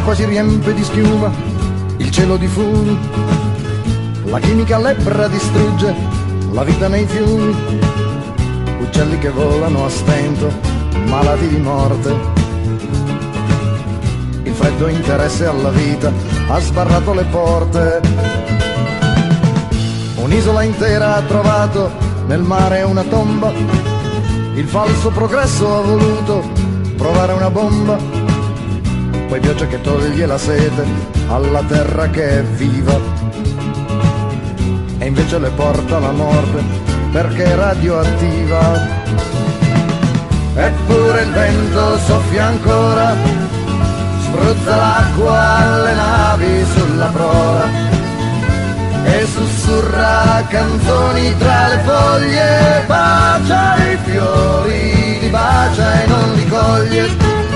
l'acqua si riempie di schiuma, il cielo di fumi, la chimica lebbra distrugge la vita nei fiumi, uccelli che volano a stento, malati di morte. Il freddo interesse alla vita ha sbarrato le porte. Un'isola intera ha trovato nel mare una tomba, il falso progresso ha voluto provare una bomba, poi pioggia che toglie la sete alla terra che è viva e invece le porta la morte perché è radioattiva. Eppure il vento soffia ancora, spruzza l'acqua alle navi sulla prora e sussurra canzoni tra le foglie, bacia i fiori, li bacia e non li coglie.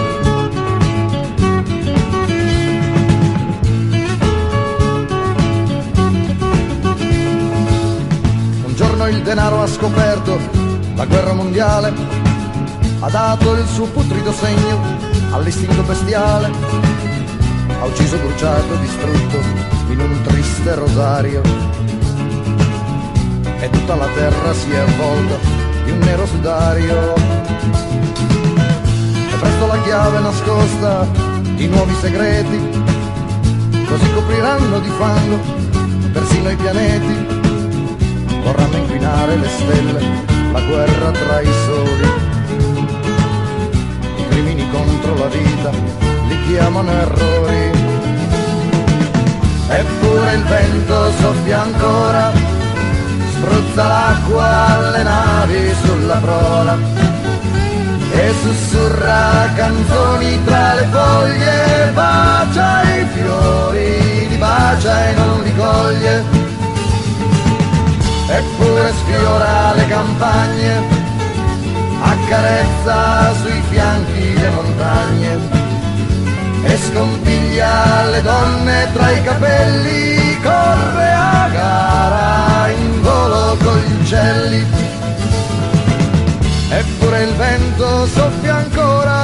Un giorno il denaro ha scoperto la guerra mondiale, ha dato il suo putrido segno all'istinto bestiale, ha ucciso, bruciato, distrutto in un triste rosario e tutta la terra si è avvolta di un nero sudario. E presto la chiave nascosta di nuovi segreti, così copriranno di fango persino i pianeti, vorranno inquinare le stelle, la guerra tra i soli, i crimini contro la vita li chiamano errori. Eppure il vento soffia ancora, spruzza l'acqua alle navi sulla prora e sussurra canzoni tra le foglie, bacia i fiori, li bacia e non li coglie. Eppure sfiora le campagne, accarezza sui fianchi le montagne e scompiglia le donne tra i capelli, corre a gara in volo con gli uccelli. Eppure il vento soffia ancora,